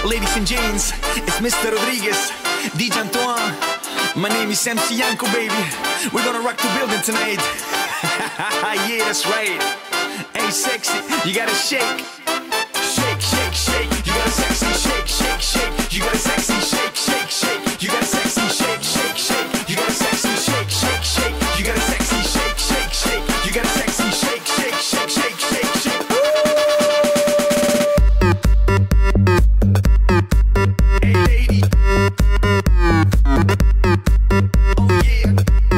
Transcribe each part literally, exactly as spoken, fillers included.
Ladies and gents, it's Mister Rodriguez, D J Antoine. My name is M C Yanko, baby. We're gonna rock the building tonight. Yeah, that's right. Hey, sexy, you gotta shake. Shake, shake, shake. You gotta sexy shake, shake, shake. You gotta sexy shake, shake, shake. You gotta sexy shake, shake, shake. You gotta sexy shake, shake, shake. You gotta sexy shake, shake, shake. You gotta sexy shake, shake, shake, shake, shake, shake. Hey, lady. Oh yeah.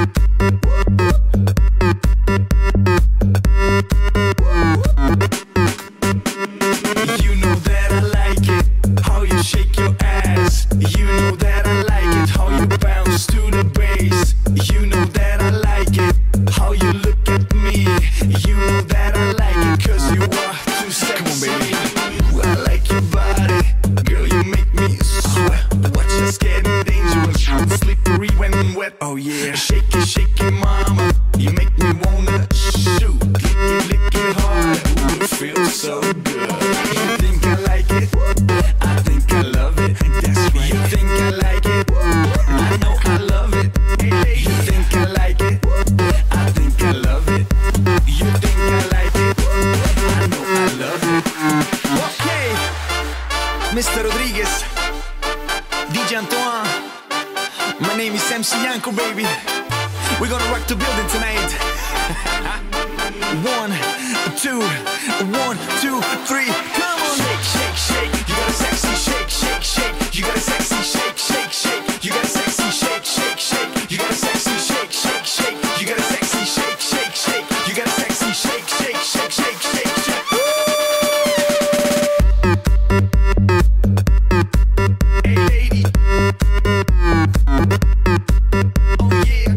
You know that I like it, how you shake your ass. You know that I like it, how you bounce to the bass. You know that I like it, how you look at me. You know that I like it, cause you are too sexy. Come on, baby. I like your body, girl, you make me sweat. Watch us getting dangerous, slippery when wet. Oh yeah, shake it, shake it, mama. You make me wanna shoot, lick it, lick it hard. Ooh, it feels so good. You think I like it? I think I love it. That's right. You think I like it? I know I love it. You think I like it? I think I love it. You think I like it? I know I love it. Okay, Mister Rodriguez, D J Antoine. My name is M C Yanko, baby. We're gonna rock the building tonight. One, two, one, two, three, come on! Shake, shake, shake. You got a sexy shake, shake, shake. You got a sexy shake, shake, shake. You got a sexy shake, shake, shake. You got a sexy shake, shake, shake. You got a sexy shake, shake, shake. You got a sexy shake, shake, shake, shake, shake, shake. Hey, lady. Oh yeah.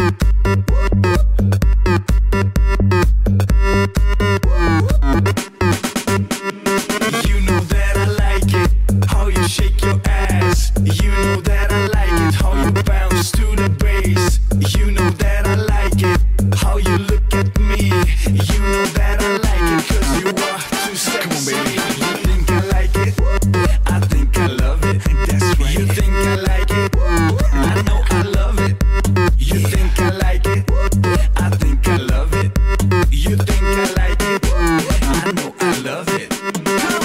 You know that I like it, how you shake your ass. You know that I like it, how you bounce to the bass. You know that I like it, how you look at me. You know that I like it, cause you are too sexy. Come on, baby. You think I like it? I think I love it. That's right. You think I like it? I know I love it. You think I like it? I think I love it. You think I like it? I know I love it. Come